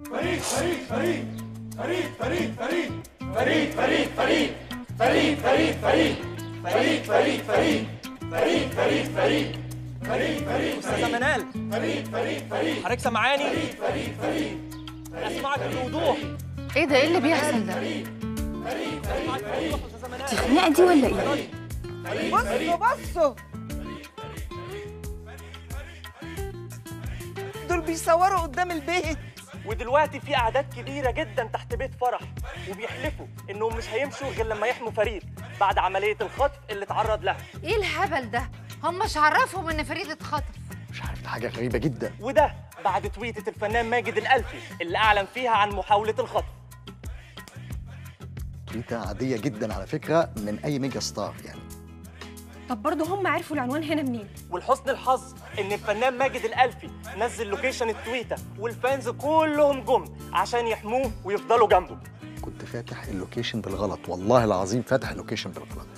فريد فريد فريد فريد فريد فريد فريد فريد فريد فريد فريد فريد فريد فريد فريد فريد فريد فريد فريد استاذة منال، فريد فريد فريد حضرتك سامعاني؟ فريد فريد فريد اسمعك بوضوح. ايه ده؟ ايه اللي بيحصل ده؟ دي خناقه دي ولا ايه؟ بصوا دول بيصوروا قدام البيت. ودلوقتي في اعداد كبيره جدا تحت بيت فرح، وبيحلفوا انهم مش هيمشوا غير لما يحموا فريد بعد عمليه الخطف اللي اتعرض لها. ايه الهبل ده؟ هم مش عرفهم ان فريد اتخطف؟ مش عارف، ده حاجه غريبه جدا. وده بعد تويته الفنان ماجد الألفي اللي اعلن فيها عن محاوله الخطف. تويته عاديه جدا على فكره من اي ميجا ستار يعني. طب برضه هم عرفوا العنوان هنا منين؟ ولحسن الحظ ان الفنان ماجد الألفي نزل لوكيشن التويته، والفانز كلهم جم عشان يحموه ويفضلوا جنبه. كنت فاتح اللوكيشن بالغلط، والله العظيم فاتح اللوكيشن بالغلط.